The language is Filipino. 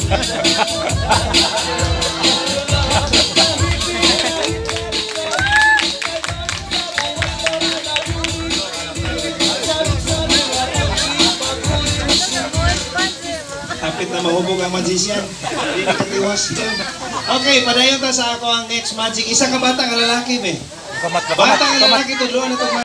Kapit na mahubog ang magician. Hindi nakatiwas. Okay, padayon ta sa ako ang next magic. Isa ka bata nga lalaki, me. Bata nga lalaki, tudloan na ito.